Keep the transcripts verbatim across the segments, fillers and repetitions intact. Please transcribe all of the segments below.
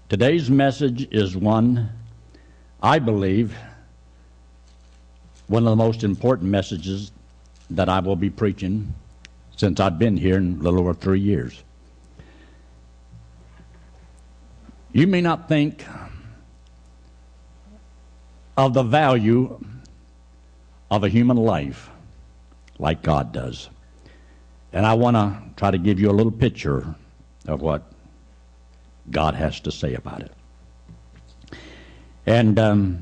Today's message is one, I believe, one of the most important messages that I will be preaching since I've been here in a little over three years. You may not think of the value of a human life like God does. And I want to try to give you a little picture of what God has to say about it. And um,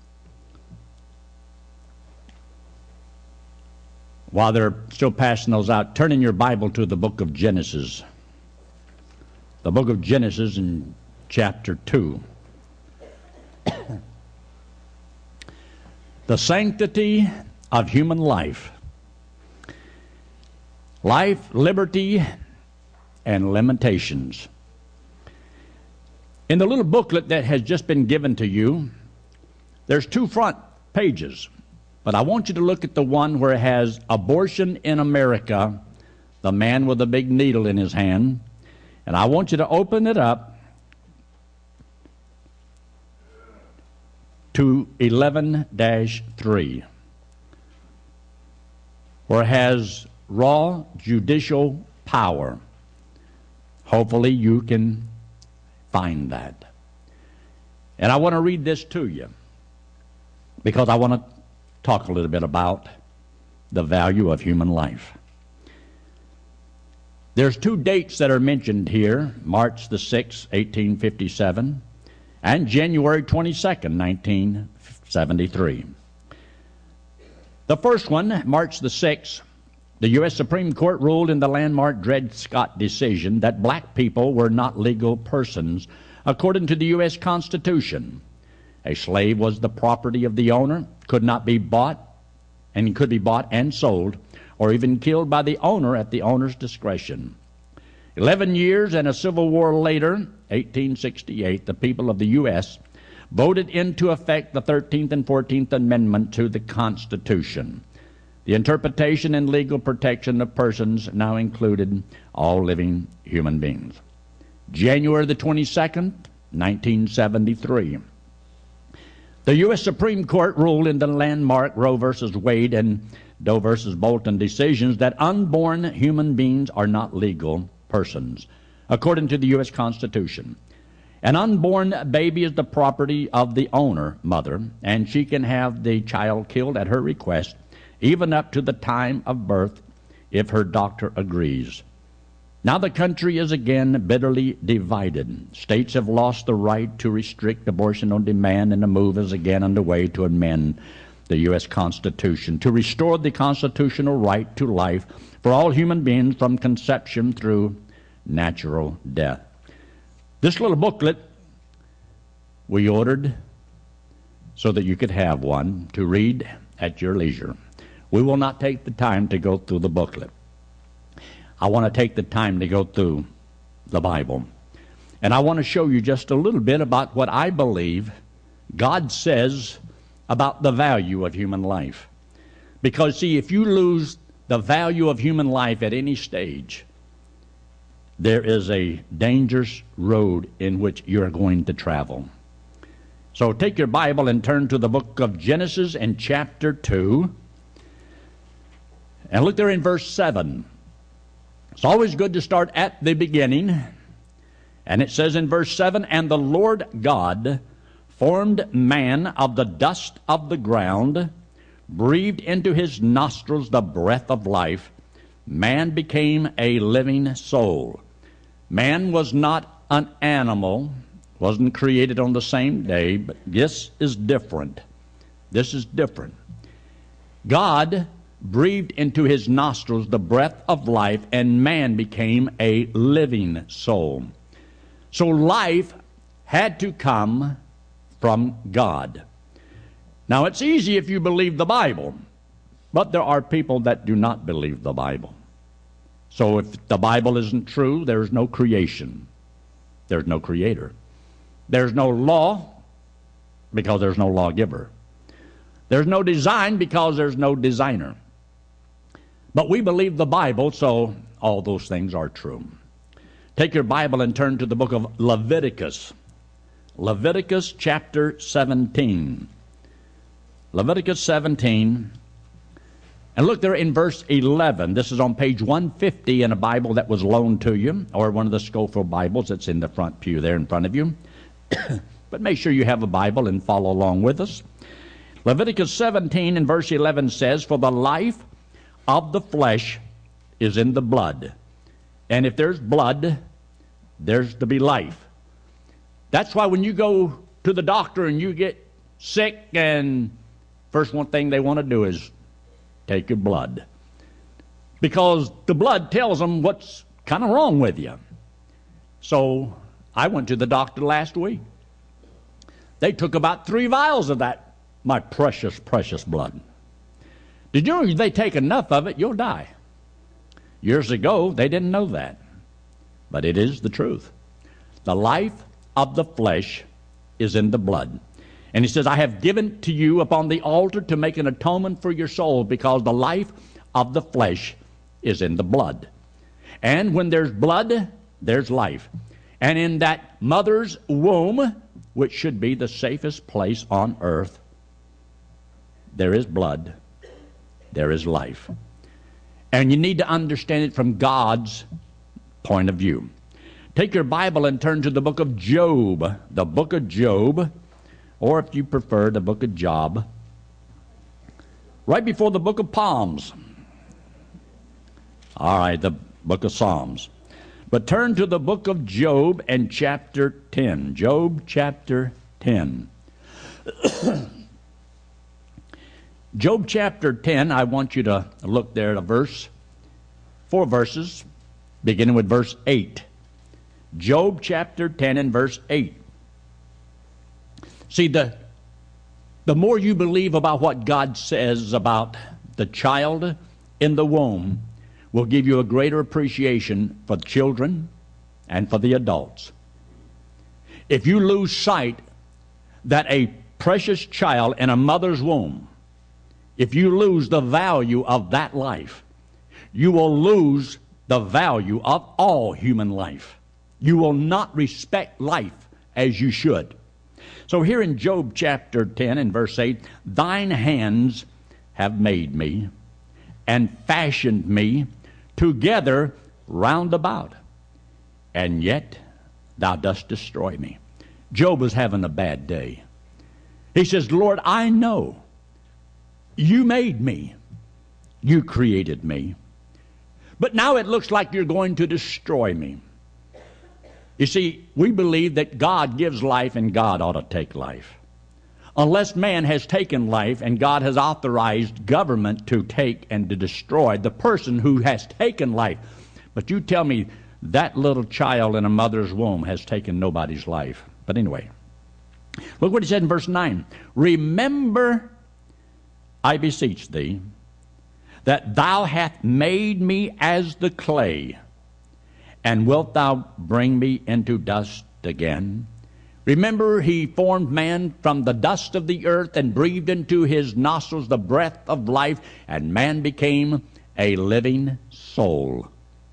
while they're still passing those out, turn in your Bible to the book of Genesis. The book of Genesis in chapter two. The sanctity of human life. Life, liberty, and limitations. In the little booklet that has just been given to you, there's two front pages, but I want you to look at the one where it has Abortion in America, the man with a big needle in his hand, and I want you to open it up to eleven dash three, where it has raw judicial power. Hopefully you can find that. And I want to read this to you because I want to talk a little bit about the value of human life. There's two dates that are mentioned here, March the sixth, eighteen fifty-seven, and January twenty-second, nineteen seventy-three. The first one, March the sixth, the U S Supreme Court ruled in the landmark Dred Scott decision that black people were not legal persons according to the U S Constitution. A slave was the property of the owner, could not be bought, and could be bought and sold, or even killed by the owner at the owner's discretion. Eleven years and a civil war later, eighteen sixty-eight, the people of the U S voted into effect the thirteenth and fourteenth Amendment to the Constitution. The interpretation and legal protection of persons now included all living human beings. January the twenty-second, nineteen seventy-three. The U S Supreme Court ruled in the landmark Roe versus Wade and Doe versus Bolton decisions that unborn human beings are not legal persons, according to the U S Constitution. An unborn baby is the property of the owner, mother, and she can have the child killed at her request, even up to the time of birth, if her doctor agrees. Now the country is again bitterly divided. States have lost the right to restrict abortion on demand, and a move is again underway to amend the U S Constitution to restore the constitutional right to life for all human beings from conception through natural death. This little booklet we ordered so that you could have one to read at your leisure. We will not take the time to go through the booklet. I want to take the time to go through the Bible. And I want to show you just a little bit about what I believe God says about the value of human life. Because, see, if you lose the value of human life at any stage, there is a dangerous road in which you're going to travel. So take your Bible and turn to the book of Genesis and chapter two. And look there in verse seven. It's always good to start at the beginning. And it says in verse seven, "And the Lord God formed man of the dust of the ground, breathed into his nostrils the breath of life. Man became a living soul." Man was not an animal, wasn't created on the same day, but this is different. This is different. God breathed into his nostrils the breath of life, and man became a living soul. So life had to come from God. Now, it's easy if you believe the Bible, but there are people that do not believe the Bible. So if the Bible isn't true, there's no creation. There's no creator. There's no law because there's no lawgiver. There's no design because there's no designer. But we believe the Bible, so all those things are true. Take your Bible and turn to the book of Leviticus. Leviticus chapter seventeen. Leviticus seventeen. And look there in verse eleven. This is on page one fifty in a Bible that was loaned to you, or one of the Scofield Bibles that's in the front pew there in front of you. But make sure you have a Bible and follow along with us. Leviticus seventeen and verse eleven says, "For the life of the flesh is in the blood. And if there's blood, there's to be life." That's why when you go to the doctor and you get sick, and first one thing they want to do is take your blood, because the blood tells them what's kind of wrong with you. So I went to the doctor last week. They took about three vials of that, my precious, precious blood. Did you know if they take enough of it, you'll die? Years ago, they didn't know that. But it is the truth. The life of the flesh is in the blood. And he says, "I have given to you upon the altar to make an atonement for your soul, because the life of the flesh is in the blood. And when there's blood, there's life. And in that mother's womb, which should be the safest place on earth, there is blood, there is life." And you need to understand it from God's point of view. Take your Bible and turn to the book of Job, the book of Job, or if you prefer, the book of Job, right before the book of Psalms. All right, the book of Psalms. But turn to the book of Job and chapter ten. Job chapter ten. Job chapter ten, I want you to look there at a verse, four verses, beginning with verse eight. Job chapter ten and verse eight. See, the, the more you believe about what God says about the child in the womb will give you a greater appreciation for the children and for the adults. If you lose sight that a precious child in a mother's womb, if you lose the value of that life, you will lose the value of all human life. You will not respect life as you should. So here in Job chapter ten and verse eight, "Thine hands have made me, and fashioned me together round about, and yet thou dost destroy me." Job was having a bad day. He says, "Lord, I know you made me. You created me. But now it looks like you're going to destroy me." You see, we believe that God gives life and God ought to take life. Unless man has taken life and God has authorized government to take and to destroy the person who has taken life. But you tell me that little child in a mother's womb has taken nobody's life. But anyway, look what he said in verse nine. "Remember, I beseech thee, that thou hast made me as the clay, and wilt thou bring me into dust again? Remember, he formed man from the dust of the earth and breathed into his nostrils the breath of life, and man became a living soul."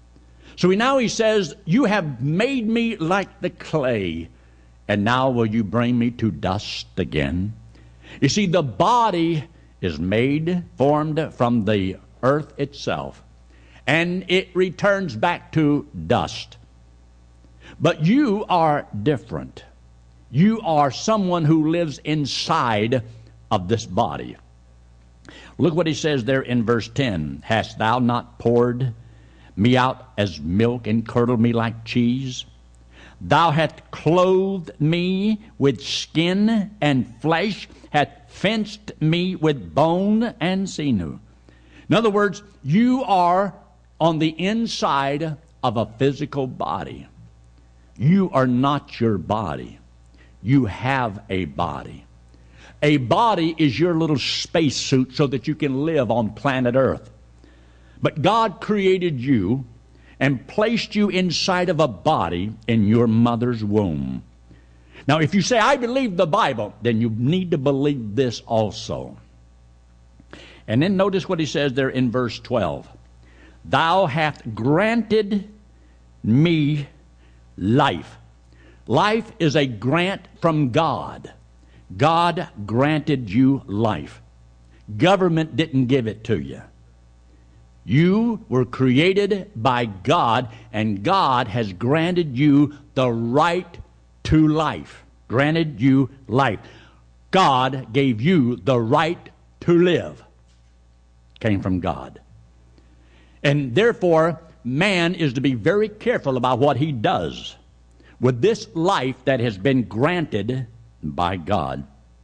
So now he says, "You have made me like the clay, and now will you bring me to dust again?" You see, the body is made, formed from the earth itself, and it returns back to dust. But you are different. You are someone who lives inside of this body. Look what he says there in verse ten. "Hast thou not poured me out as milk, and curdled me like cheese? Thou hast clothed me with skin and flesh, hast fenced me with bone and sinew." In other words, you are on the inside of a physical body. You are not your body. You have a body. A body is your little spacesuit so that you can live on planet Earth. But God created you and placed you inside of a body in your mother's womb. Now, if you say, "I believe the Bible," then you need to believe this also. And then notice what he says there in verse twelve. "Thou hast granted me life." Life is a grant from God. God granted you life. Government didn't give it to you. You were created by God, and God has granted you the right to life. Granted you life. God gave you the right to live. Came from God. And therefore, man is to be very careful about what he does with this life that has been granted by God.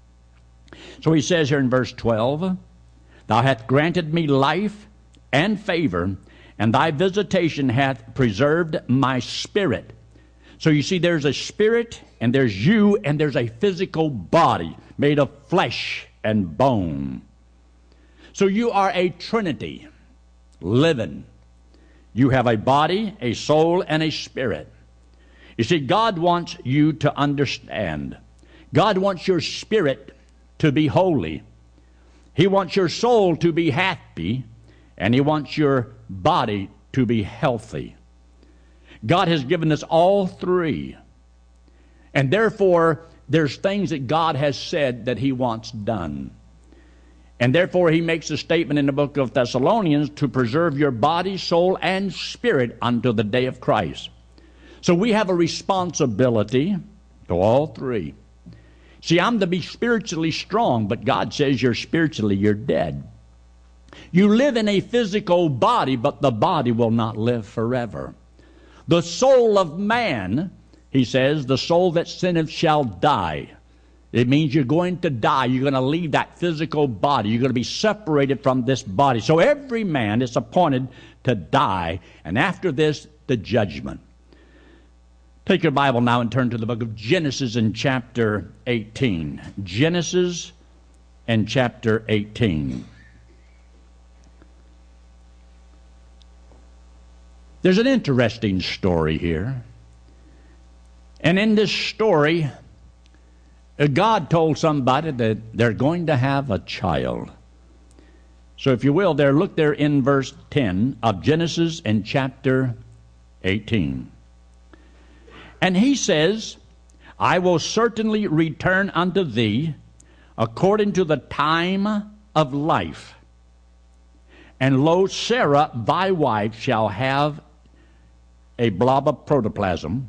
So he says here in verse twelve, Thou hast granted me life and favor, and thy visitation hath preserved my spirit. So you see, there's a spirit, and there's you, and there's a physical body made of flesh and bone. So you are a trinity, living. You have a body, a soul, and a spirit. You see, God wants you to understand. God wants your spirit to be holy. He wants your soul to be happy, and He wants your body to be healthy. God has given us all three. And therefore, there's things that God has said that He wants done. And therefore, He makes a statement in the book of Thessalonians to preserve your body, soul, and spirit until the day of Christ. So we have a responsibility to all three. See, I'm to be spiritually strong, but God says you're spiritually, you're dead. You live in a physical body, but the body will not live forever. The soul of man, He says, the soul that sinneth shall die. It means you're going to die. You're going to leave that physical body. You're going to be separated from this body. So every man is appointed to die, and after this, the judgment. Take your Bible now and turn to the book of Genesis in chapter eighteen. Genesis and chapter eighteen. There's an interesting story here. And in this story, God told somebody that they're going to have a child. So if you will, there, look there in verse ten of Genesis and chapter eighteen. And He says, I will certainly return unto thee according to the time of life. And lo, Sarah, thy wife, shall have a blob of protoplasm,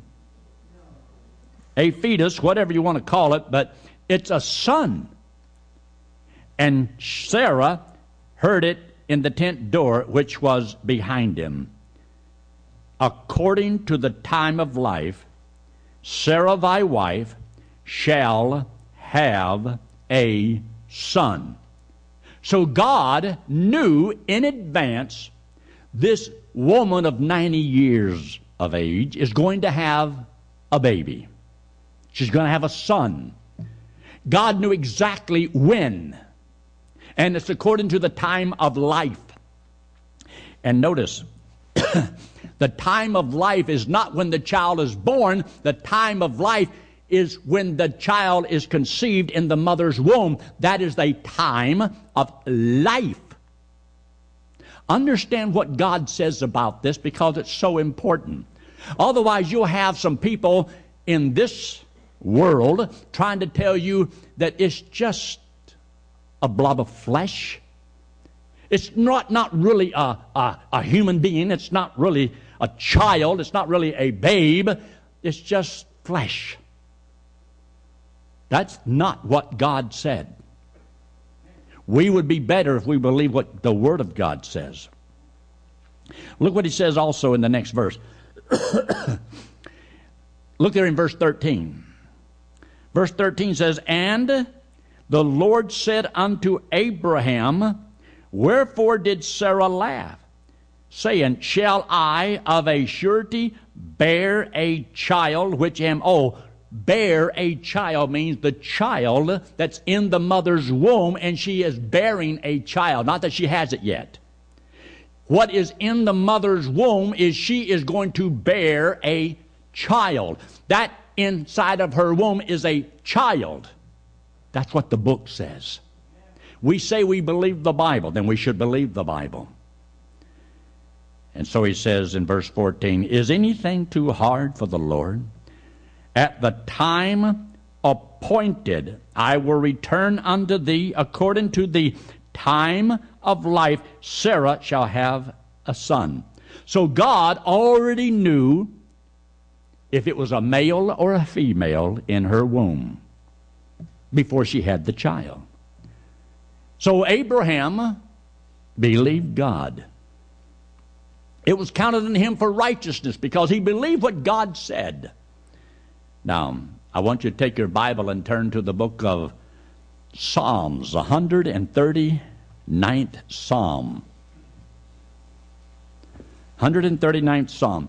a fetus, whatever you want to call it, but it's a son. And Sarah heard it in the tent door which was behind him. According to the time of life, Sarah thy wife shall have a son. So God knew in advance this woman of ninety years of age is going to have a baby. She's going to have a son. God knew exactly when. And it's according to the time of life. And notice, the time of life is not when the child is born. The time of life is when the child is conceived in the mother's womb. That is the time of life. Understand what God says about this, because it's so important. Otherwise, you'll have some people in this world trying to tell you that it's just a blob of flesh. It's not, not really a, a, a human being. It's not really a child. It's not really a babe. It's just flesh. That's not what God said. We would be better if we believe what the Word of God says. Look what He says also in the next verse. Look there in verse thirteen. Verse thirteen says, And the Lord said unto Abraham, Wherefore did Sarah laugh, saying, Shall I of a surety bear a child, which am old? Bear a child means the child that's in the mother's womb, and she is bearing a child. Not that she has it yet. What is in the mother's womb is she is going to bear a child. That inside of her womb is a child. That's what the book says. We say we believe the Bible, then we should believe the Bible. And so He says in verse fourteen, Is anything too hard for the Lord? At the time appointed, I will return unto thee according to the time of life. Sarah shall have a son. So God already knew if it was a male or a female in her womb before she had the child. So Abraham believed God. It was counted unto him for righteousness because he believed what God said. Now, I want you to take your Bible and turn to the book of Psalms, the one hundred thirty-ninth Psalm. one hundred thirty-ninth Psalm.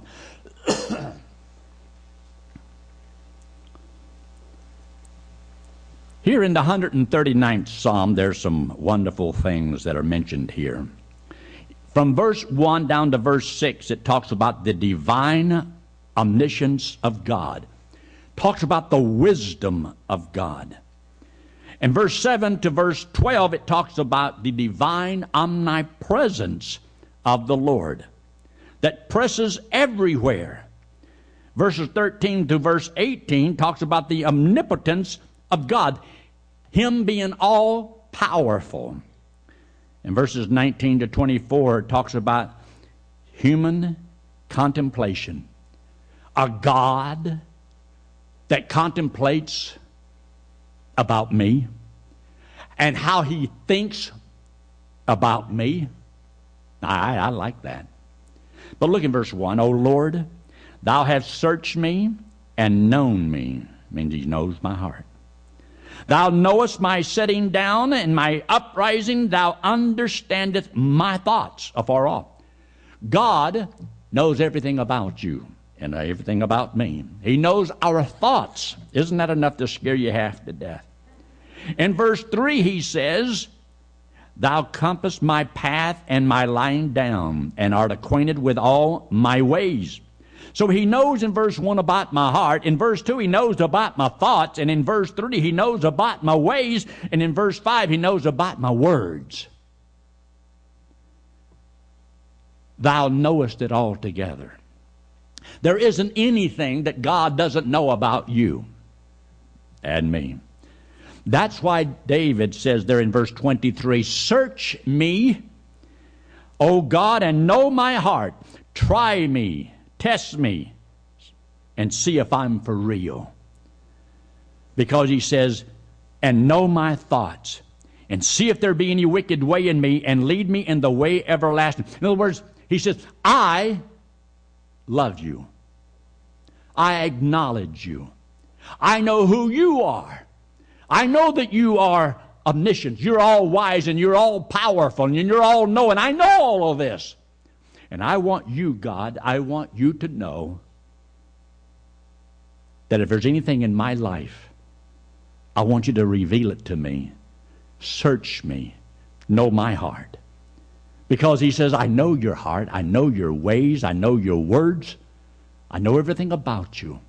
Here in the one hundred thirty-ninth Psalm, there's some wonderful things that are mentioned here. From verse one down to verse six, it talks about the divine omniscience of God. Talks about the wisdom of God. In verse seven to verse twelve, it talks about the divine omnipresence of the Lord that presses everywhere. Verses thirteen to verse eighteen talks about the omnipotence of God, Him being all-powerful. In verses nineteen to twenty-four, it talks about human contemplation. A God that contemplates about me and how He thinks about me. I, I like that. But look in verse one. O Lord, Thou hast searched me and known me. Means He knows my heart. Thou knowest my setting down and my uprising. Thou understandest my thoughts afar off. God knows everything about you and everything about me. He knows our thoughts. Isn't that enough to scare you half to death? In verse three, he says, Thou compassest my path and my lying down, and art acquainted with all my ways. So he knows in verse one about my heart. In verse two, he knows about my thoughts. And in verse three, he knows about my ways. And in verse five, he knows about my words. Thou knowest it altogether. There isn't anything that God doesn't know about you and me. That's why David says there in verse twenty-three, Search me, O God, and know my heart. Try me, test me, and see if I'm for real. Because he says, and know my thoughts, and see if there be any wicked way in me, and lead me in the way everlasting. In other words, he says, I love you. I acknowledge you. I know who you are. I know that you are omniscient. You're all wise and you're all powerful and you're all knowing. I know all of this. And I want you, God, I want you to know that if there's anything in my life, I want you to reveal it to me. Search me. Know my heart. Because he says, I know your heart. I know your ways. I know your words. I know everything about you.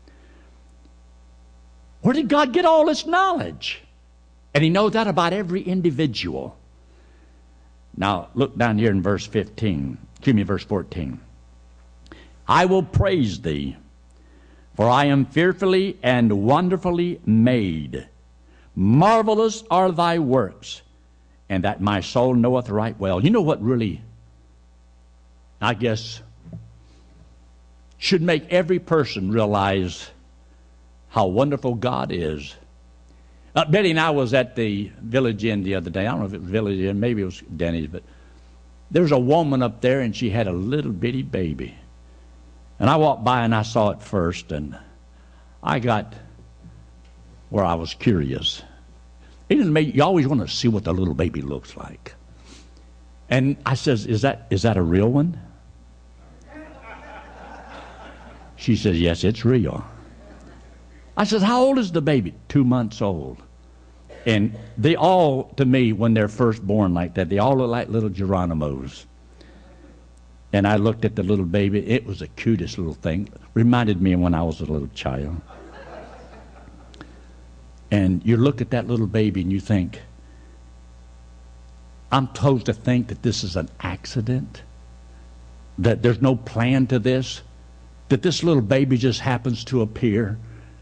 Where did God get all this knowledge? And he knows that about every individual. Now, look down here in verse fifteen. Excuse me, verse fourteen. I will praise thee, for I am fearfully and wonderfully made. Marvelous are thy works, and that my soul knoweth right well. You know what really, I guess, should make every person realize how wonderful God is. Uh, Betty and I was at the Village Inn the other day. I don't know if it was Village Inn, maybe it was Denny's, but there was a woman up there and she had a little bitty baby. And I walked by and I saw it first, and I got where I was curious. Isn't it, you always want to see what the little baby looks like. And I says, is that, is that a real one? She says, yes, it's real. I said, how old is the baby? Two months old. And they all, to me, when they're first born like that, they all look like little Geronimos. And I looked at the little baby. It was the cutest little thing. Reminded me of when I was a little child. And you look at that little baby and you think, I'm supposed to think that this is an accident? That there's no plan to this? That this little baby just happens to appear?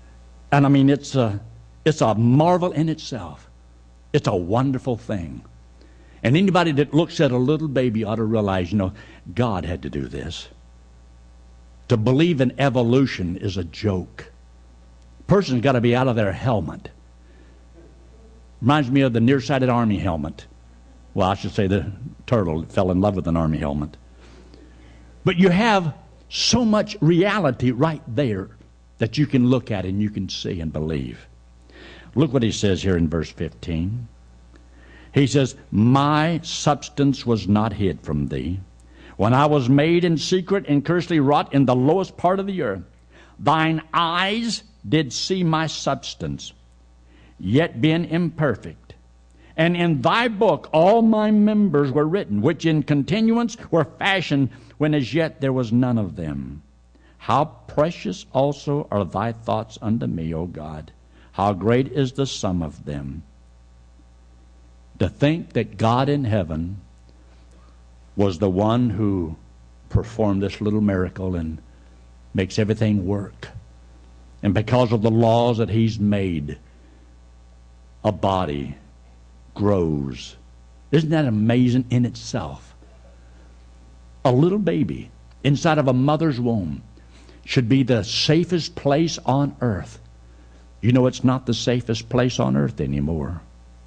And I mean, it's a, it's a marvel in itself. It's a wonderful thing. And anybody that looks at a little baby ought to realize, you know, God had to do this. To believe in evolution is a joke. A person's got to be out of their helmet. Reminds me of the nearsighted army helmet. Well, I should say the turtle that fell in love with an army helmet. But you have so much reality right there that you can look at and you can see and believe. Look what he says here in verse fifteen. He says, my substance was not hid from thee, when I was made in secret and curiously wrought in the lowest part of the earth. Thine eyes did see my substance, yet being imperfect. And in thy book all my members were written, which in continuance were fashioned, when as yet there was none of them. How precious also are thy thoughts unto me, O God! How great is the sum of them! To think that God in heaven was the one who performed this little miracle and makes everything work. And because of the laws that he's made, a body grows. Isn't that amazing in itself? A little baby inside of a mother's womb should be the safest place on earth. You know, it's not the safest place on earth anymore.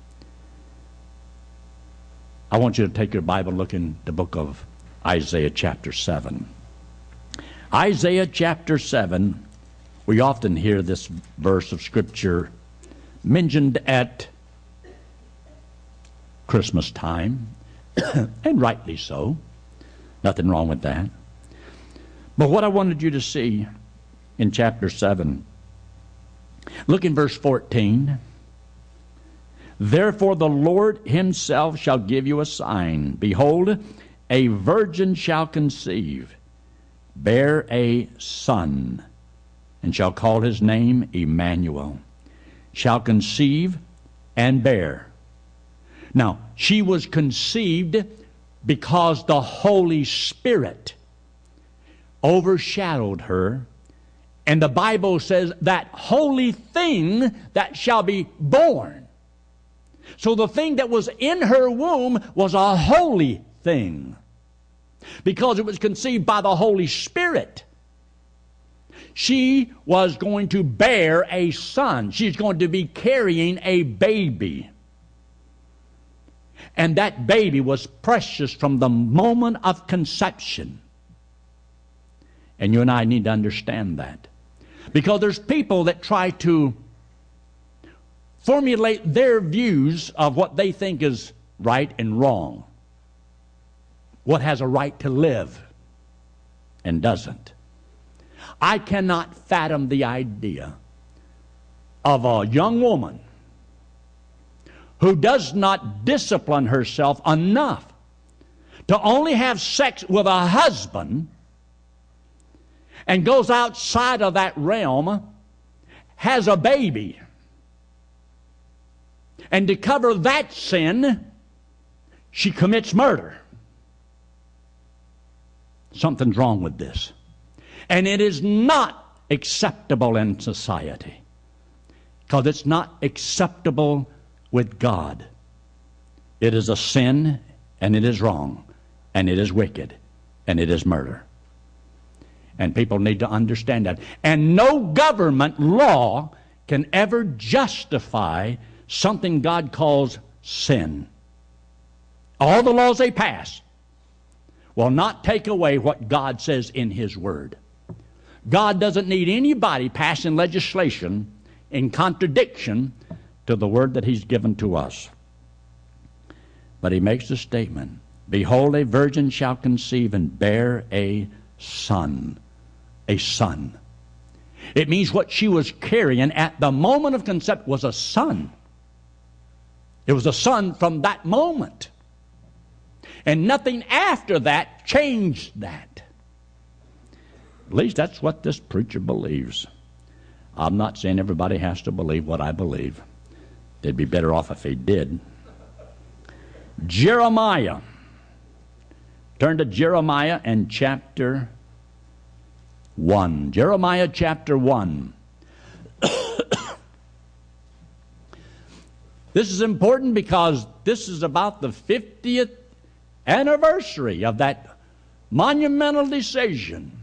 I want you to take your Bible, look in the book of Isaiah chapter seven. Isaiah chapter seven, we often hear this verse of Scripture mentioned at Christmas time, and rightly so. Nothing wrong with that. But what I wanted you to see in chapter seven, look in verse fourteen. Therefore the Lord himself shall give you a sign. Behold, a virgin shall conceive, bear a son, and shall call his name Emmanuel. Shall conceive and bear. Now, she was conceived because the Holy Spirit overshadowed her. And the Bible says that holy thing that shall be born. So the thing that was in her womb was a holy thing, because it was conceived by the Holy Spirit. She was going to bear a son. She's going to be carrying a baby. And that baby was precious from the moment of conception. And you and I need to understand that. Because there's people that try to formulate their views of what they think is right and wrong. What has a right to live and doesn't. I cannot fathom the idea of a young woman who does not discipline herself enough to only have sex with a husband and goes outside of that realm, has a baby, and to cover that sin, she commits murder. Something's wrong with this. And it is not acceptable in society, because it's not acceptable with God. It is a sin, and it is wrong, and it is wicked, and it is murder. And people need to understand that. And no government law can ever justify something God calls sin. All the laws they pass will not take away what God says in His Word. God doesn't need anybody passing legislation in contradiction to the Word that He's given to us. But He makes a statement. Behold, a virgin shall conceive and bear a son. A son. It means what she was carrying at the moment of conception was a son. It was a son from that moment. And nothing after that changed that. At least that's what this preacher believes. I'm not saying everybody has to believe what I believe. They'd be better off if they did. Jeremiah. Turn to Jeremiah and chapter one. Jeremiah chapter one. This is important because this is about the fiftieth anniversary of that monumental decision.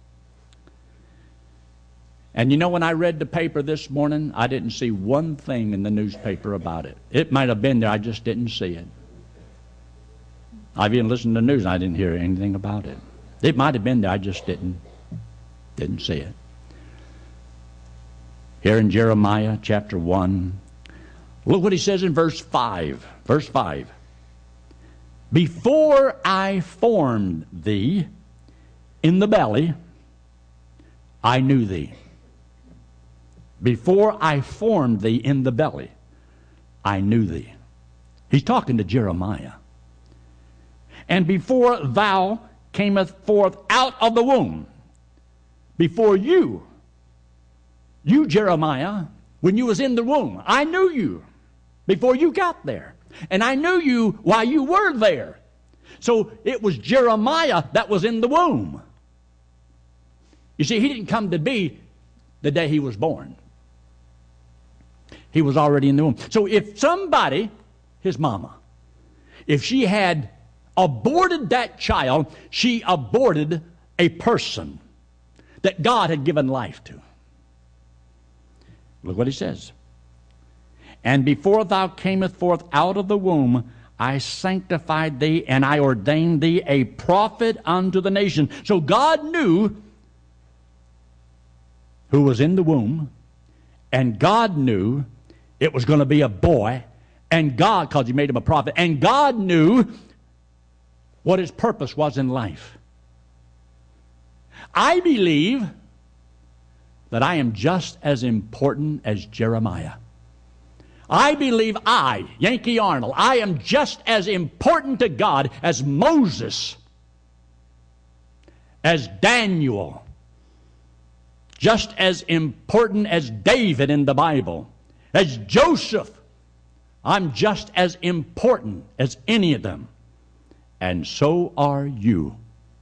And you know, when I read the paper this morning, I didn't see one thing in the newspaper about it. It might have been there, I just didn't see it. I've even listened to the news and I didn't hear anything about it. It might have been there, I just didn't, didn't see it. Here in Jeremiah chapter one, look what he says in verse five. Verse five. Before I formed thee in the belly, I knew thee. Before I formed thee in the belly, I knew thee. He's talking to Jeremiah. And before thou camest forth out of the womb, before you, you Jeremiah, when you was in the womb, I knew you before you got there. And I knew you while you were there. So it was Jeremiah that was in the womb. You see, he didn't come to be the day he was born. He was already in the womb. So if somebody, his mama, if she had aborted that child, she aborted a person that God had given life to. Look what he says. And before thou camest forth out of the womb, I sanctified thee, and I ordained thee a prophet unto the nation. So God knew who was in the womb, and God knew it was going to be a boy, and God, because he made him a prophet, and God knew what his purpose was in life. I believe that I am just as important as Jeremiah. I believe I, Yankee Arnold, I am just as important to God as Moses, as Daniel, just as important as David in the Bible, as Joseph. I'm just as important as any of them. And so are you.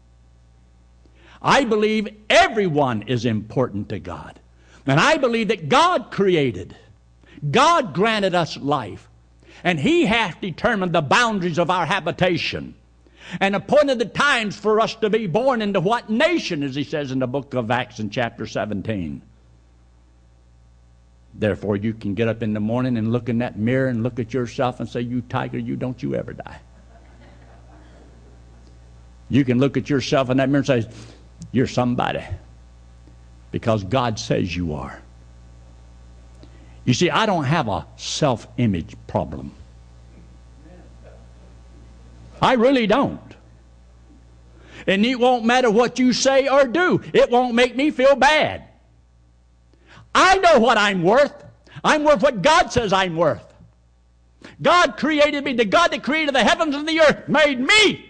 I believe everyone is important to God. And I believe that God created, God granted us life. And He has determined the boundaries of our habitation and appointed the times for us to be born into what nation, as He says in the book of Acts in chapter seventeen. Therefore, you can get up in the morning and look in that mirror and look at yourself and say, you tiger, you don't you ever die. You can look at yourself in that mirror and say, you're somebody, because God says you are. You see, I don't have a self-image problem. I really don't. And it won't matter what you say or do. It won't make me feel bad. I know what I'm worth. I'm worth what God says I'm worth. God created me. The God that created the heavens and the earth made me.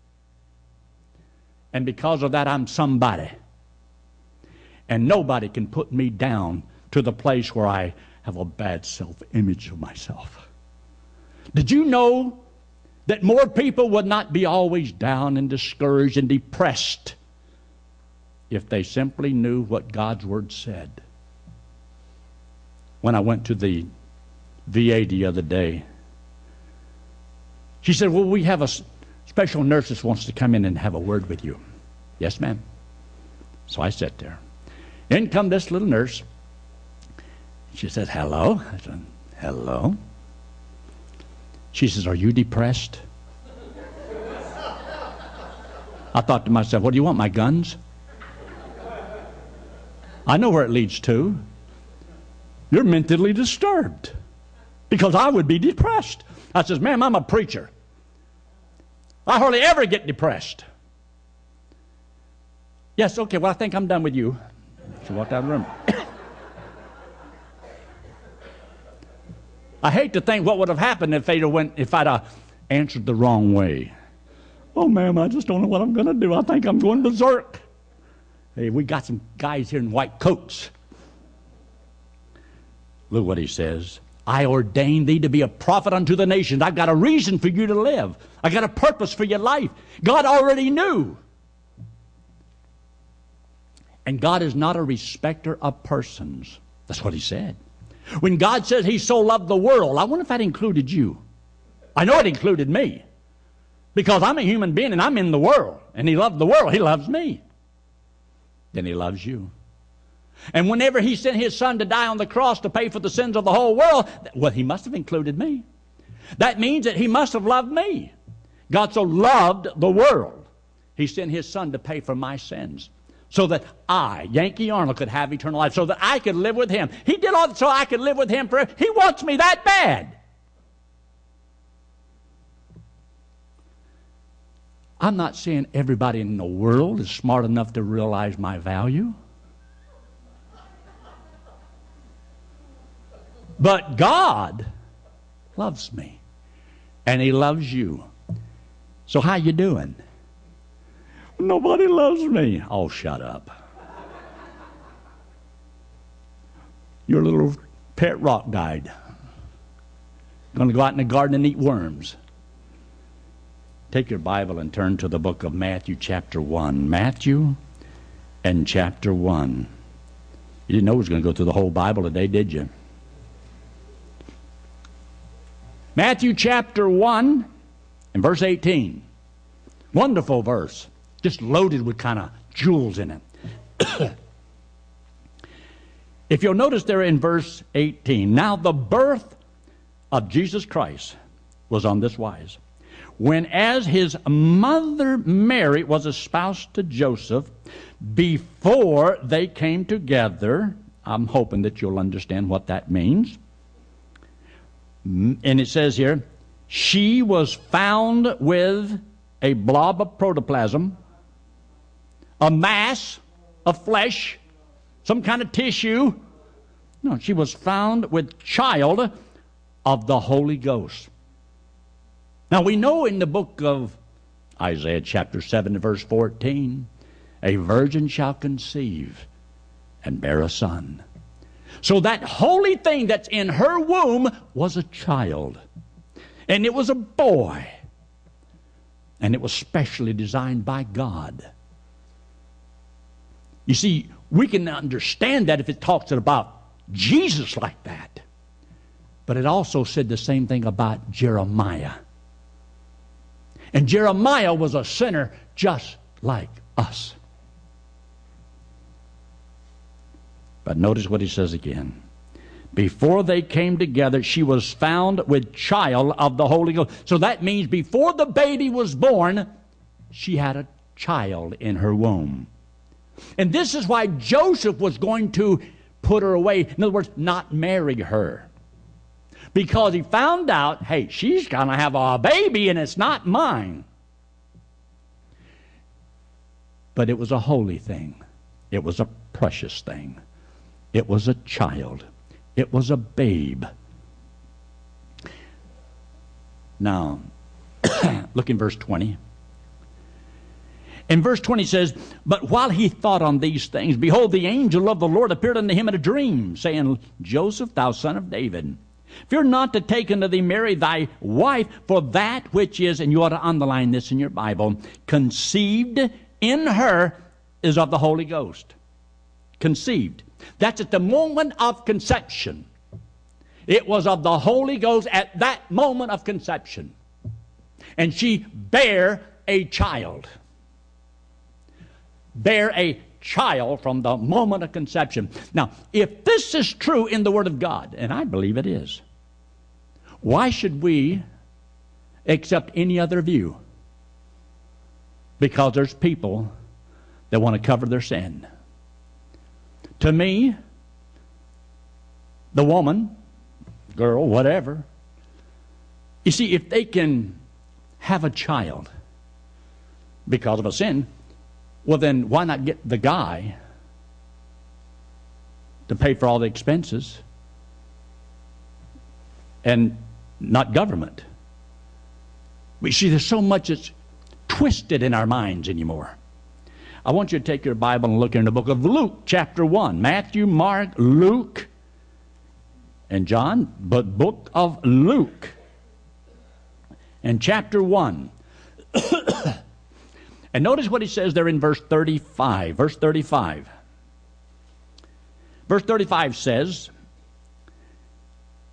And because of that, I'm somebody. And nobody can put me down to the place where I have a bad self-image of myself. Did you know that more people would not be always down and discouraged and depressed if they simply knew what God's Word said? When I went to the V A the other day, she said, well, we have a special nurse that wants to come in and have a word with you. Yes, ma'am. So I sat there. In come this little nurse. She said, hello. I said, hello. She says, are you depressed? I thought to myself, what do you want, my guns? I know where it leads to. You're mentally disturbed, because I would be depressed. I says, ma'am, I'm a preacher. I hardly ever get depressed. Yes, okay, well, I think I'm done with you. She walked out of the room. I hate to think what would have happened if they'd have went, if I'd have answered the wrong way. Oh, ma'am, I just don't know what I'm going to do. I think I'm going berserk. Hey, we got some guys here in white coats. Look what he says. I ordained thee to be a prophet unto the nations. I've got a reason for you to live. I got a purpose for your life. God already knew. And God is not a respecter of persons. That's what he said. When God says he so loved the world, I wonder if that included you. I know it included me. Because I'm a human being and I'm in the world. And he loved the world. He loves me. Then he loves you. And whenever he sent his son to die on the cross to pay for the sins of the whole world, well, he must have included me. That means that he must have loved me. God so loved the world, he sent his son to pay for my sins. So that I, Yankee Arnold, could have eternal life. So that I could live with him. He did all that so I could live with him forever. He wants me that bad. I'm not saying everybody in the world is smart enough to realize my value. But God loves me. And he loves you. So how you doing? Nobody loves me. Oh, shut up. Your little pet rock died. Going to go out in the garden and eat worms. Take your Bible and turn to the book of Matthew chapter one. Matthew and chapter one. You didn't know I was going to go through the whole Bible today, did you? Matthew chapter one and verse eighteen. Wonderful verse. Just loaded with kind of jewels in it. If you'll notice there in verse eighteen, now the birth of Jesus Christ was on this wise. When as his mother Mary was espoused to Joseph, before they came together, I'm hoping that you'll understand what that means. And it says here, she was found with a blob of protoplasm, a mass of flesh, some kind of tissue. No, she was found with child of the Holy Ghost. Now we know in the book of Isaiah chapter seven verse fourteen, a virgin shall conceive and bear a son. So that holy thing that's in her womb was a child. And it was a boy. And it was specially designed by God. You see, we can understand that if it talks about Jesus like that. But it also said the same thing about Jeremiah. And Jeremiah was a sinner just like us. But notice what he says again. Before they came together, she was found with child of the Holy Ghost. So that means before the baby was born, she had a child in her womb. And this is why Joseph was going to put her away. In other words, not marry her. Because he found out, hey, she's going to have a baby and it's not mine. But it was a holy thing. It was a precious thing. It was a child. It was a babe. Now, look in verse twenty. In verse twenty says, but while he thought on these things, behold, the angel of the Lord appeared unto him in a dream, saying, Joseph, thou son of David, fear not to take unto thee Mary thy wife, for that which is, and you ought to underline this in your Bible, conceived in her is of the Holy Ghost. Conceived. That's at the moment of conception. It was of the Holy Ghost at that moment of conception. And she bare a child. Bare a child from the moment of conception. Now, if this is true in the Word of God, and I believe it is, why should we accept any other view? Because there's people that want to cover their sin. To me, the woman, girl, whatever, you see, if they can have a child because of a sin, well then why not get the guy to pay for all the expenses and not government? We see there's so much that's twisted in our minds anymore. I want you to take your Bible and look in the book of Luke chapter one. Matthew, Mark, Luke, and John, but book of Luke. And chapter one. And notice what he says there in verse thirty-five. Verse thirty-five. Verse thirty-five says,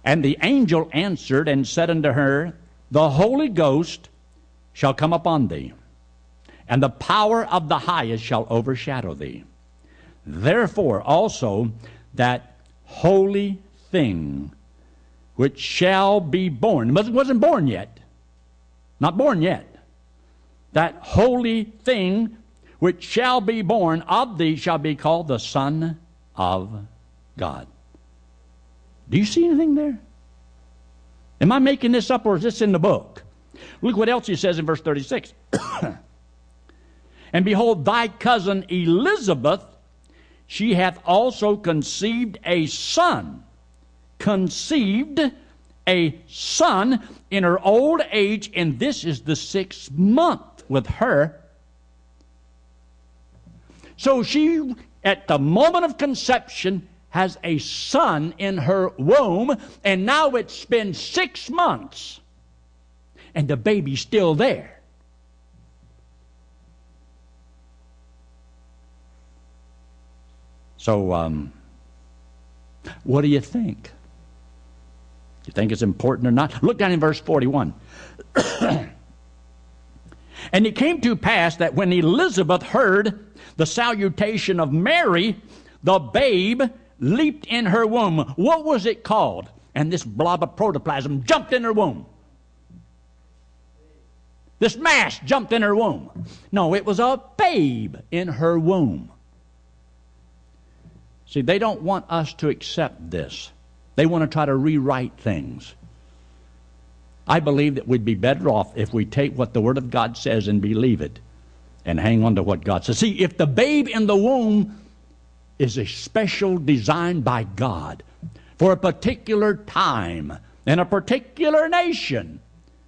And the angel answered and said unto her, The Holy Ghost shall come upon thee, and the power of the highest shall overshadow thee. Therefore also that holy thing which shall be born, it wasn't born yet, not born yet, that holy thing which shall be born of thee shall be called the Son of God. Do you see anything there? Am I making this up, or is this in the book? Look what else he says in verse thirty-six. And behold, thy cousin Elizabeth, she hath also conceived a son. Conceived a son in her old age, and this is the sixth month with her. So she, at the moment of conception, has a son in her womb, and now it's been six months, and the baby's still there. So, um, what do you think? You think it's important or not? Look down in verse forty-one. And it came to pass that when Elizabeth heard the salutation of Mary, the babe leaped in her womb. What was it called? And this blob of protoplasm jumped in her womb. This mass jumped in her womb. No, it was a babe in her womb. See, they don't want us to accept this. They want to try to rewrite things. I believe that we'd be better off if we take what the Word of God says and believe it and hang on to what God says. See, if the babe in the womb is a special design by God for a particular time in a particular nation,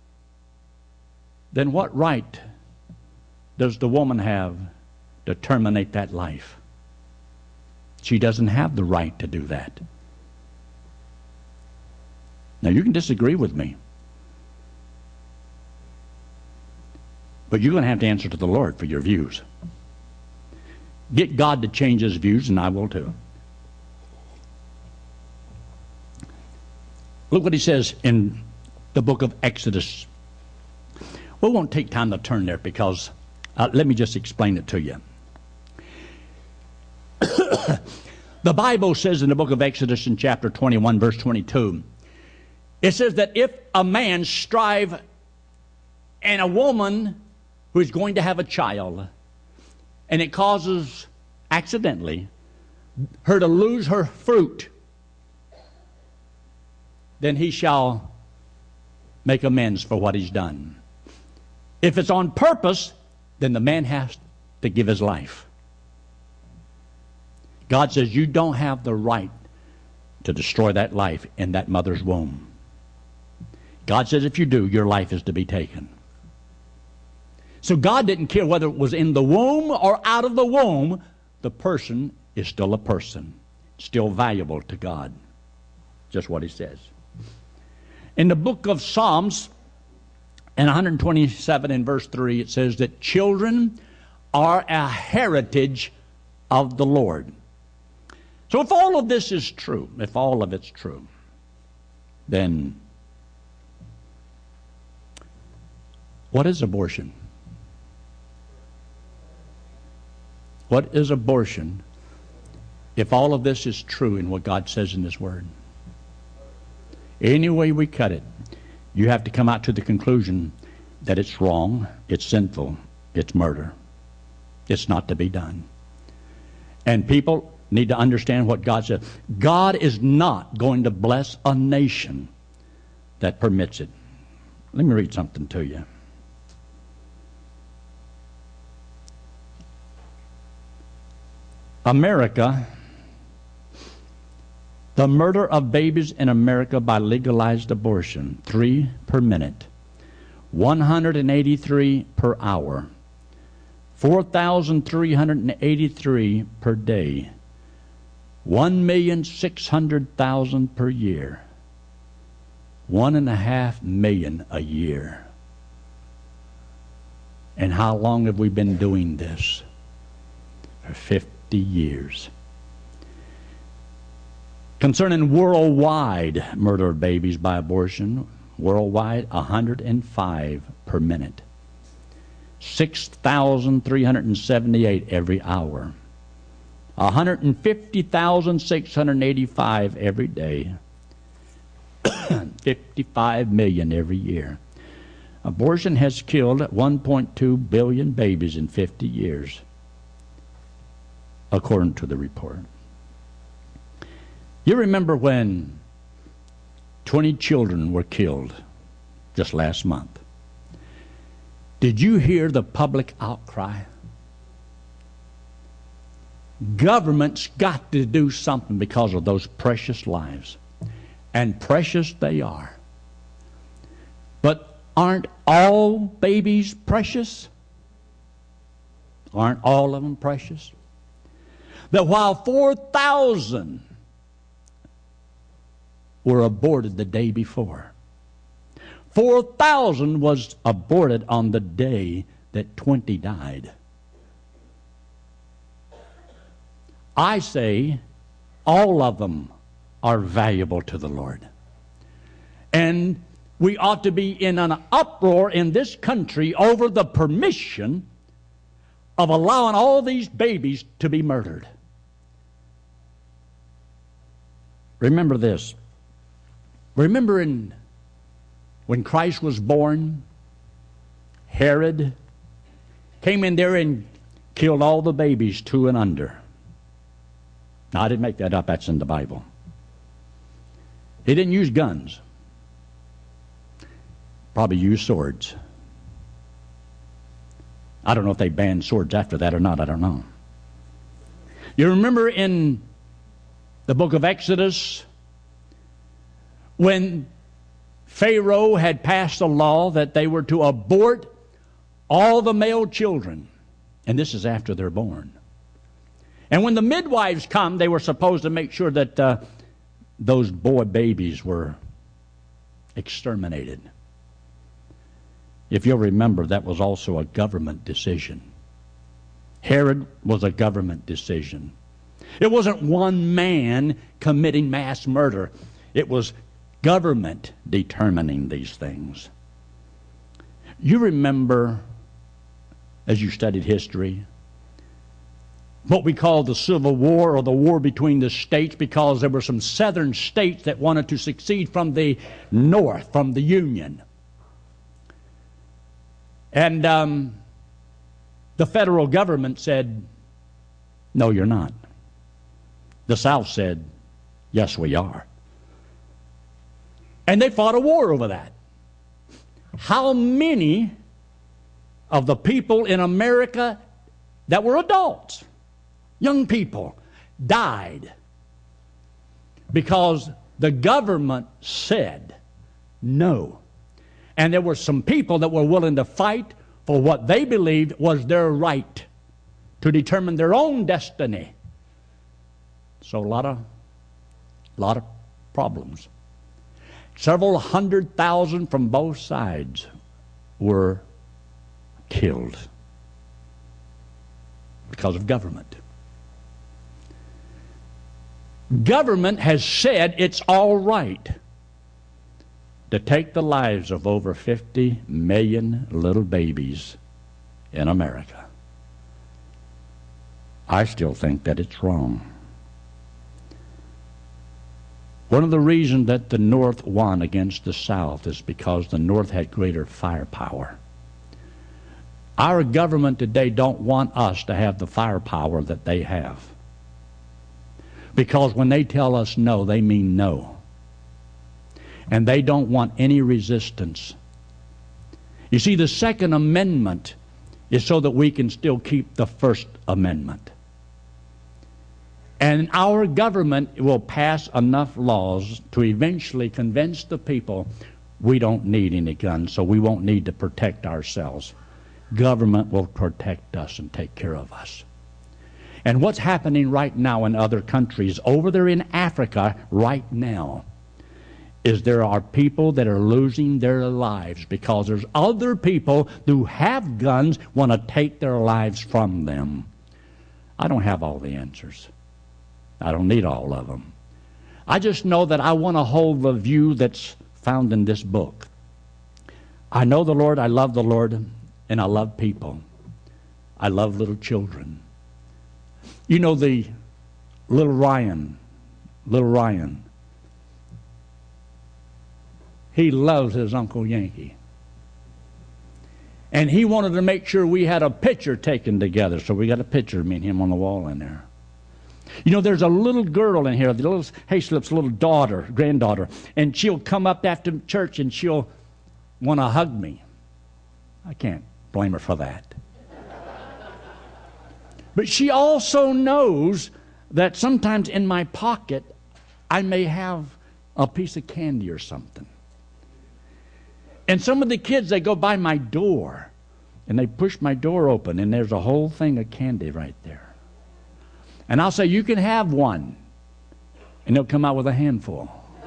then what right does the woman have to terminate that life? She doesn't have the right to do that. Now, you can disagree with me, but you're going to have to answer to the Lord for your views. Get God to change his views, and I will too. Look what he says in the book of Exodus. We won't take time to turn there because uh, let me just explain it to you. The Bible says in the book of Exodus in chapter twenty-one, verse twenty-two, it says that if a man strive and a woman who is going to have a child, and it causes accidentally her to lose her fruit, then he shall make amends for what he's done. If it's on purpose, then the man has to give his life. God says you don't have the right to destroy that life in that mother's womb. God says if you do, your life is to be taken. So God didn't care whether it was in the womb or out of the womb. The person is still a person, still valuable to God. Just what he says. In the book of Psalms, in one twenty-seven in verse three, it says that children are a heritage of the Lord. So if all of this is true, if all of it's true, then what is abortion? What is abortion if all of this is true in what God says in his word? Any way we cut it, you have to come out to the conclusion that it's wrong, it's sinful, it's murder. It's not to be done. And people need to understand what God says. God is not going to bless a nation that permits it. Let me read something to you. America, the murder of babies in America by legalized abortion, three per minute, one hundred eighty-three per hour, four thousand three hundred eighty-three per day, one million six hundred thousand per year, one and a half million a year. And how long have we been doing this? For fifty years. Concerning worldwide murder of babies by abortion, worldwide, one hundred five per minute. six thousand three hundred seventy-eight every hour. one hundred fifty thousand six hundred eighty-five every day. fifty-five million every year. Abortion has killed one point two billion babies in fifty years, according to the report. You remember when twenty children were killed just last month? Did you hear the public outcry? Government's got to do something because of those precious lives. And precious they are. But aren't all babies precious? Aren't all of them precious? That while four thousand were aborted the day before, four thousand was aborted on the day that twenty died. I say all of them are valuable to the Lord. And we ought to be in an uproar in this country over the permission of allowing all these babies to be murdered. Remember this. Remember in, when Christ was born, Herod came in there and killed all the babies two and under. Now, I didn't make that up. That's in the Bible. He didn't use guns. Probably used swords. I don't know if they banned swords after that or not. I don't know. You remember in the book of Exodus when Pharaoh had passed a law that they were to abort all the male children. And this is after they're born. And when the midwives come, they were supposed to make sure that uh, those boy babies were exterminated. If you'll remember, that was also a government decision. Herod was a government decision. It wasn't one man committing mass murder. It was government determining these things. You remember, as you studied history, what we call the Civil War, or the war between the states, because there were some southern states that wanted to secede from the North, from the Union. And um, the federal government said, no, you're not. The South said, yes, we are. And they fought a war over that. How many of the people in America that were adults, young people, died because the government said no? And there were some people that were willing to fight for what they believed was their right to determine their own destiny. So a lot of, lot of problems. Several hundred thousand from both sides were killed because of government. Government has said it's all right to take the lives of over fifty million little babies in America. I still think that it's wrong. One of the reasons that the North won against the South is because the North had greater firepower. Our government today don't want us to have the firepower that they have. Because when they tell us no, they mean no. And they don't want any resistance. You see, the Second Amendment is so that we can still keep the First Amendment. And our government will pass enough laws to eventually convince the people we don't need any guns, so we won't need to protect ourselves. Government will protect us and take care of us. And what's happening right now in other countries, over there in Africa right now, is there are people that are losing their lives because there's other people who have guns want to take their lives from them. I don't have all the answers. I don't need all of them. I just know that I want to hold the view that's found in this book. I know the Lord, I love the Lord, and I love people. I love little children. You know the little Ryan, little Ryan, he loves his Uncle Yankee. And he wanted to make sure we had a picture taken together, so we got a picture of me and him on the wall in there. You know, there's a little girl in here, the little Hayslip's little daughter, granddaughter, and she'll come up after church and she'll want to hug me. I can't blame her for that. But she also knows that sometimes in my pocket I may have a piece of candy or something. And some of the kids, they go by my door and they push my door open and there's a whole thing of candy right there. And I'll say, you can have one. And they'll come out with a handful.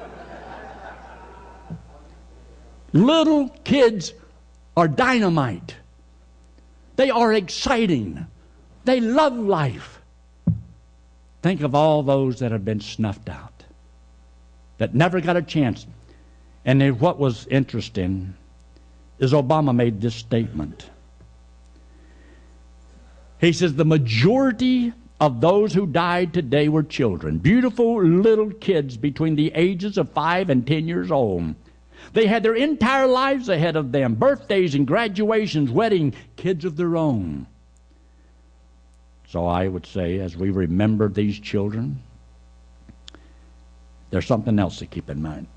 Little kids are dynamite. They are exciting. They love life. Think of all those that have been snuffed out, that never got a chance. And then what was interesting is Obama made this statement. He says, the majority of those who died today were children, beautiful little kids between the ages of five and ten years old. They had their entire lives ahead of them, birthdays and graduations, weddings, kids of their own. So I would say, as we remember these children, there's something else to keep in mind.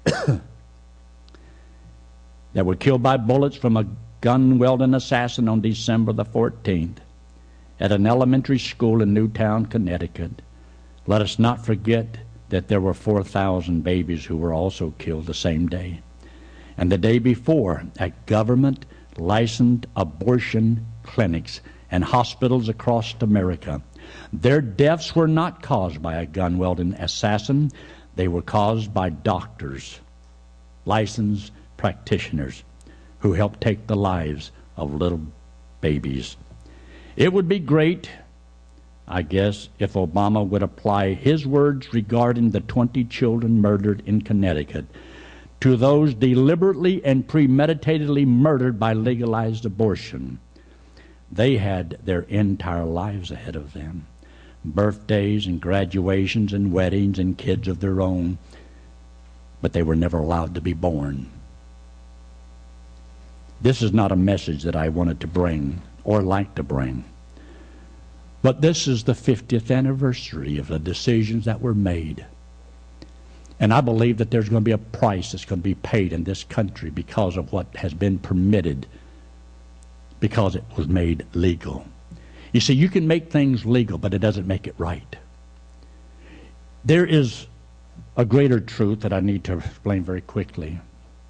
That were killed by bullets from a gun-wielding assassin on December the fourteenth at an elementary school in Newtown, Connecticut. Let us not forget that there were four thousand babies who were also killed the same day. And the day before at government-licensed abortion clinics and hospitals across America. Their deaths were not caused by a gun-wielding assassin. They were caused by doctors, licensed practitioners, who helped take the lives of little babies. It would be great, I guess, if Obama would apply his words regarding the twenty children murdered in Connecticut to those deliberately and premeditatedly murdered by legalized abortion. They had their entire lives ahead of them. Birthdays and graduations and weddings and kids of their own. But they were never allowed to be born. This is not a message that I wanted to bring or like to bring. But this is the fiftieth anniversary of the decisions that were made. And I believe that there's going to be a price that's going to be paid in this country because of what has been permitted, because it was made legal. You see, you can make things legal, but it doesn't make it right. There is a greater truth that I need to explain very quickly.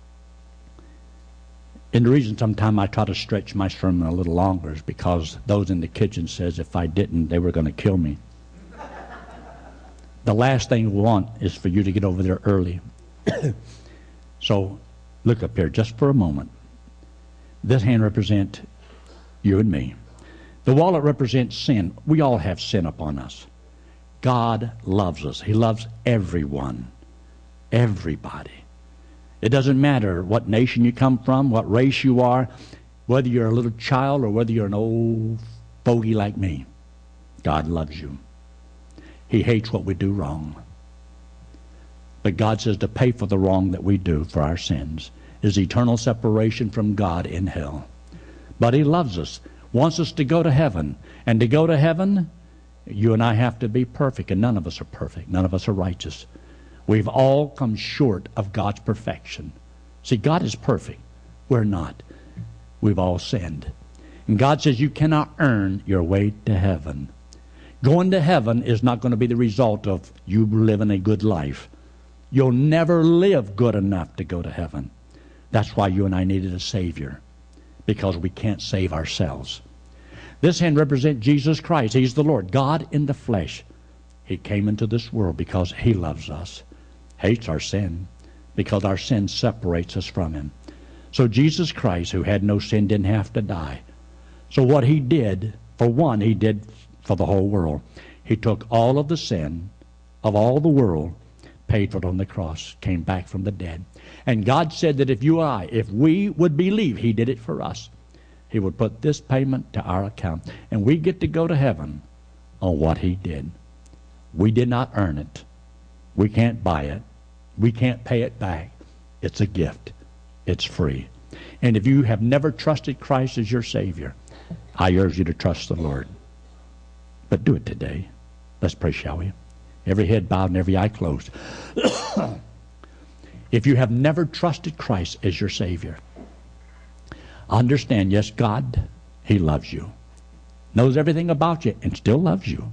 And the reason sometimes I try to stretch my sermon a little longer is because those in the kitchen says if I didn't, they were going to kill me. The last thing we want is for you to get over there early. So look up here just for a moment. This hand represents you and me. The wallet represents sin. We all have sin upon us. God loves us. He loves everyone. Everybody. It doesn't matter what nation you come from, what race you are, whether you're a little child or whether you're an old fogey like me. God loves you. He hates what we do wrong. But God says to pay for the wrong that we do for our sins is eternal separation from God in hell. But He loves us, wants us to go to heaven. And to go to heaven, you and I have to be perfect, and none of us are perfect. None of us are righteous. We've all come short of God's perfection. See, God is perfect. We're not. We've all sinned. And God says you cannot earn your way to heaven. Going to heaven is not going to be the result of you living a good life. You'll never live good enough to go to heaven. That's why you and I needed a Savior, because we can't save ourselves. This hand represents Jesus Christ. He's the Lord, God in the flesh. He came into this world because He loves us, hates our sin, because our sin separates us from Him. So Jesus Christ, who had no sin, didn't have to die. So what He did, for one, He did for the whole world. He took all of the sin of all the world, paid for it on the cross, came back from the dead. And God said that if you and I, if we would believe He did it for us, He would put this payment to our account. And we get to go to heaven on what He did. We did not earn it. We can't buy it. We can't pay it back. It's a gift. It's free. And if you have never trusted Christ as your Savior, I urge you to trust the Lord. But do it today. Let's pray, shall we? Every head bowed and every eye closed. If you have never trusted Christ as your Savior, understand, yes, God, He loves you. Knows everything about you and still loves you.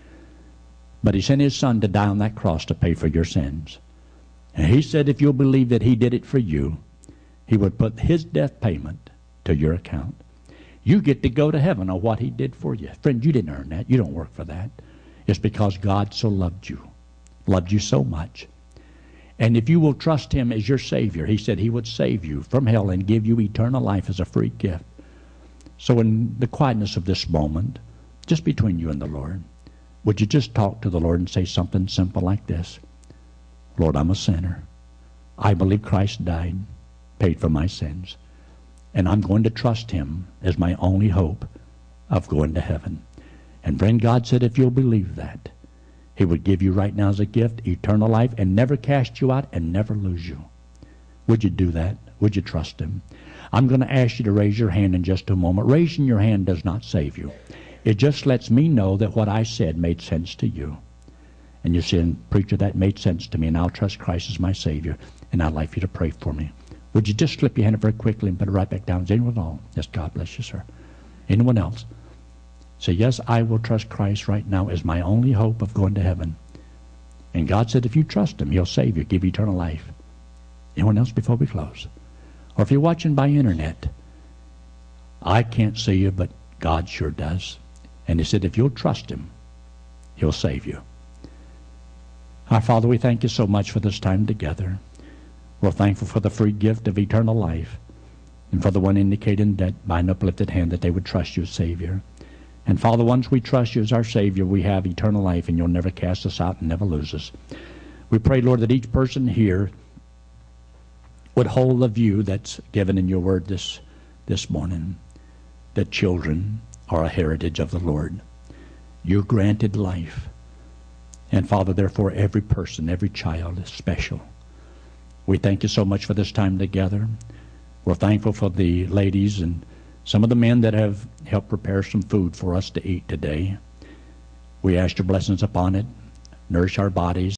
But He sent His Son to die on that cross to pay for your sins. And He said if you'll believe that He did it for you, He would put His death payment to your account. You get to go to heaven on what He did for you. Friend, you didn't earn that. You don't work for that. It's because God so loved you, loved you so much. And if you will trust Him as your Savior, He said He would save you from hell and give you eternal life as a free gift. So in the quietness of this moment, just between you and the Lord, would you just talk to the Lord and say something simple like this? Lord, I'm a sinner. I believe Christ died, paid for my sins, and I'm going to trust Him as my only hope of going to heaven. And friend, God said if you'll believe that, He would give you right now as a gift eternal life and never cast you out and never lose you. Would you do that? Would you trust Him? I'm going to ask you to raise your hand in just a moment. Raising your hand does not save you. It just lets me know that what I said made sense to you. And you're saying, preacher, that made sense to me, and I'll trust Christ as my Savior, and I'd like you to pray for me. Would you just slip your hand up very quickly and put it right back down? Is anyone at all? Yes, God bless you, sir. Anyone else? Say, yes, I will trust Christ right now as my only hope of going to heaven. And God said if you trust Him, He'll save you, give you eternal life. Anyone else before we close? Or if you're watching by internet, I can't see you, but God sure does. And He said if you'll trust Him, He'll save you. Our Father, we thank You so much for this time together. We're thankful for the free gift of eternal life, and for the one indicating that by an uplifted hand that they would trust You as Savior. And Father, once we trust You as our Savior, we have eternal life, and You'll never cast us out and never lose us. We pray, Lord, that each person here would hold the view that's given in Your word this, this morning, that children are a heritage of the Lord. You granted life. And Father, therefore, every person, every child is special. We thank You so much for this time together. We're thankful for the ladies and some of the men that have helped prepare some food for us to eat today. We ask Your blessings upon it. Nourish our bodies.